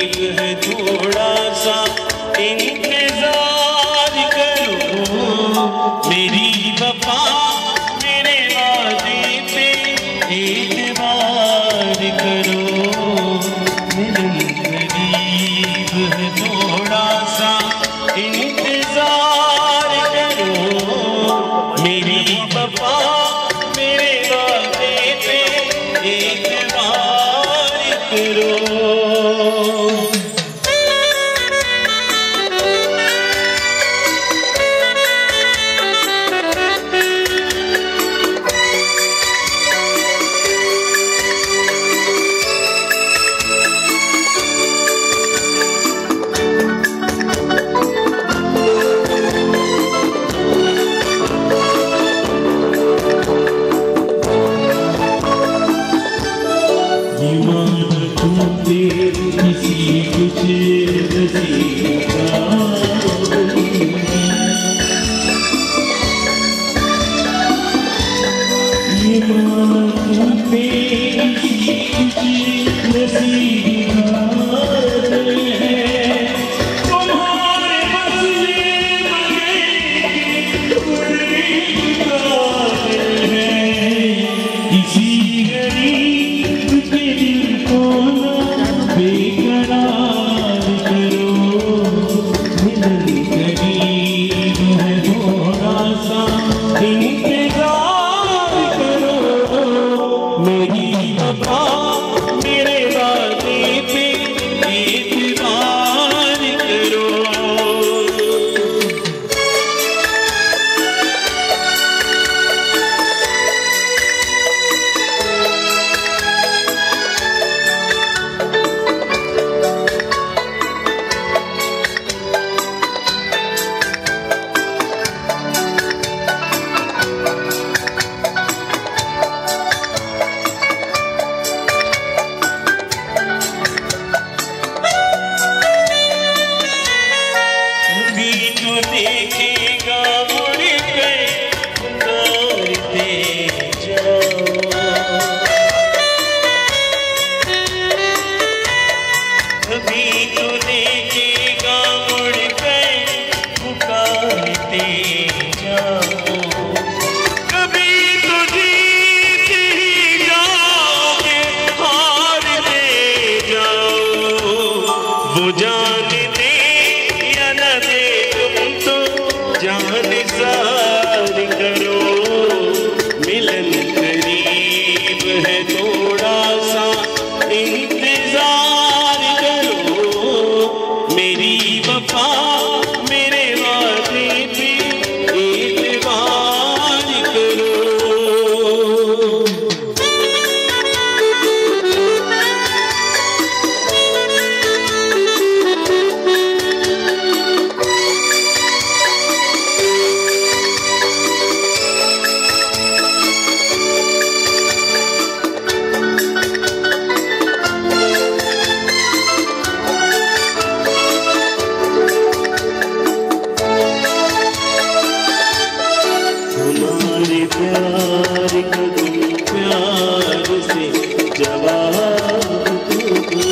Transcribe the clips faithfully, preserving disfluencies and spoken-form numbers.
करीब है थोड़ा सा इंतजार करो मेरी वफा मेरे वादे पे एतबार करो मिलन करीब है थोड़ा सा इंतजार करो मेरी वफा मेरे वादे पे एतबार करो। किसी कुछ नसीब का ये मालूम पे किसी कुछ नसीब का है तुम्हारे मसले है किसी गरीब के दिल को बेकरार करो मिलन करीब है थोड़ा सा इंतजार करो मेरी वफा मेरे वादे पे एतबार करो। देखेगा मुड़ कर पुकारते जाओ कभी तो देखेगा मुड़ कर पुकारते जाओ कभी तो जीत ही जाओगे हारते जाओ वो जान दे या न दे जान सार करो मिलन करीब है थोड़ा सा इंतजार करो मेरी वफा मेरे वादे पे एतबार करो। हमारे प्यार का तुम प्यार से जवाब दो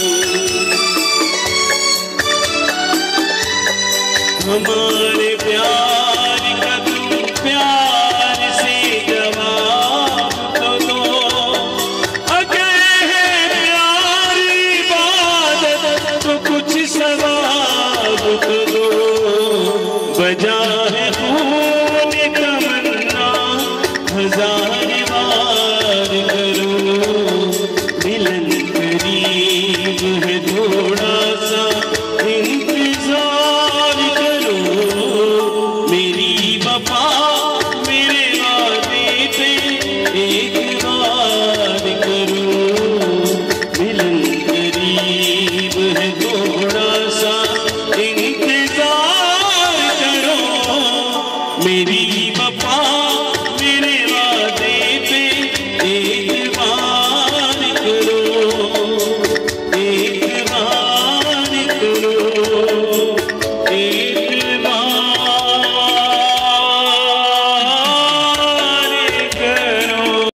हमारे प्यार का तुम प्यार से जवाब दो अगर है प्यार इबादत तो कुछ सवाब दो बजा है खून तमन्ना हजार बार करो मिलन करीब है थोड़ा सा इंतजार करो मेरी वफा मेरे वादे पे एतबार करो मिलन करीब है।